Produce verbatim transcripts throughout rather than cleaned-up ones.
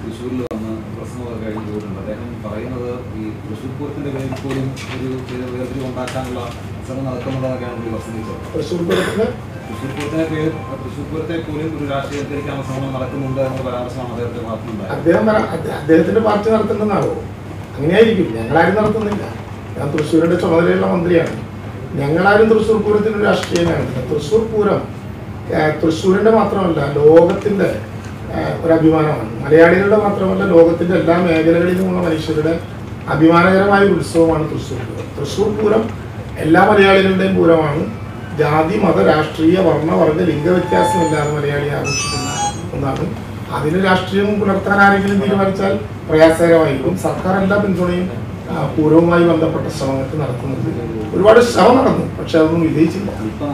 തൃശ്ശൂരിൽ വന്ന് പ്രശ്നമൊക്കെ കഴിഞ്ഞ് പോയിട്ടുണ്ട്. അദ്ദേഹം പറയുന്നത് ഈ തൃശ്ശൂർ പൂരത്തിന്റെ പേരിൽ പോലും ഒരു വേർതിരിവ് ഉണ്ടാക്കാനുള്ള ശ്രമം നടത്തുന്നതൊക്കെയാണ് പുള്ളി പ്രസംഗിച്ചത്. തൃശ്ശൂർ പൂരത്തിന് തൃശ്ശൂർ പൂരത്തിനെ പേര് തൃശ്ശൂർ പൂരത്തെ പോലും ഒരു രാഷ്ട്രീയവൽക്കരിക്കാനുള്ള ശ്രമം നടക്കുന്നുണ്ട് എന്ന പരാമർശമാണ് അദ്ദേഹത്തിന്റെ ഭാഗത്തുണ്ടായത്. അദ്ദേഹം അദ്ദേഹത്തിന്റെ പാർട്ടി നടത്തുന്നതാണോ? അങ്ങനെയായിരിക്കും. ഞങ്ങളാരും നടത്തുന്നില്ല. ഞാൻ തൃശ്ശൂരിന്റെ ചുമതലയുള്ള മന്ത്രിയാണ്. ഞങ്ങളാരും തൃശ്ശൂർ പൂരത്തിന് ഒരു രാഷ്ട്രീയമാണ്. തൃശ്ശൂർ പൂരം തൃശ്ശൂരിന്റെ മാത്രമല്ല, ലോകത്തിന്റെ ഒരു അഭിമാനമാണ്. മലയാളികളുടെ മാത്രമല്ല, ലോകത്തിന്റെ എല്ലാ മേഖലകളിലുമുള്ള മനുഷ്യരുടെ അഭിമാനകരമായ ഒരു ഉത്സവമാണ് തൃശ്ശൂർ പൂരം. തൃശ്ശൂർ പൂരം എല്ലാ മലയാളികളുടെയും പൂരമാണ്. ജാതി, മത, രാഷ്ട്രീയ, വർണ്ണ, വർഗ, ലിംഗവ്യത്യാസമില്ലാതെ മലയാളി ആഘോഷിക്കുന്ന ഒന്നാണ്. അതിന് രാഷ്ട്രീയം പുലർത്താൻ ആരെങ്കിലും തീരുമാനിച്ചാൽ പ്രയാസകരമായിരിക്കും. സർക്കാർ എല്ലാ പിന്തുണയും പൂരവുമായി ബന്ധപ്പെട്ട ശ്രമങ്ങൾക്ക് നടത്തുന്നുണ്ട്. ഒരുപാട് ശ്രമം നടന്നു, പക്ഷെ അതൊന്നും വിജയിച്ചില്ല.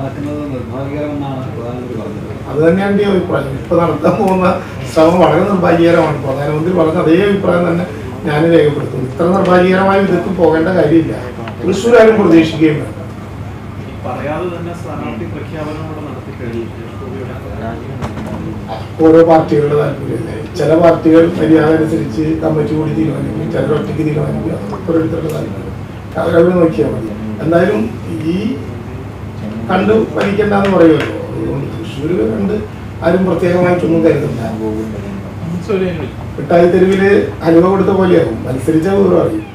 അത് തന്നെയാണ് എൻ്റെ അഭിപ്രായം. ഇപ്പൊ നടത്താൻ പോകുന്ന ശ്രമം വളരെ നിർഭാഗ്യകരമാണ്. പ്രധാനമന്ത്രി പറഞ്ഞ അതേ അഭിപ്രായം തന്നെ ഞാൻ രേഖപ്പെടുത്തുന്നു. ഇത്ര നിർഭാഗ്യകരമായ വിധത്തിൽ പോകേണ്ട കാര്യമില്ല. തൃശ്ശൂരാരും പ്രതീക്ഷിക്കുകയും വേണ്ട. ഓരോ പാർട്ടികളുടെ താല്പര്യമില്ല. ചില പാർട്ടികൾ മര്യാദ അനുസരിച്ച് കമ്മിറ്റി കൂടി തീരുമാനിക്കും, ചിലർ ഒറ്റയ്ക്ക് തീരുമാനിക്കും. ഓരോരുത്തരുടെ താല്പര്യം അവരവർ നോക്കിയാൽ മതി. എന്തായാലും ഈ കണ്ട് വലിക്കണ്ടെന്ന് പറയുമല്ലോ. അതുകൊണ്ട് തൃശ്ശൂർ കണ്ട് ആരും പ്രത്യേകമായിട്ടൊന്നും കരുതണ്ട. മിഠായി തെരുവില് ഹലുവ കൊടുത്ത പോലെയാകും. മത്സരിച്ച പൂർവ്വം അറിയും.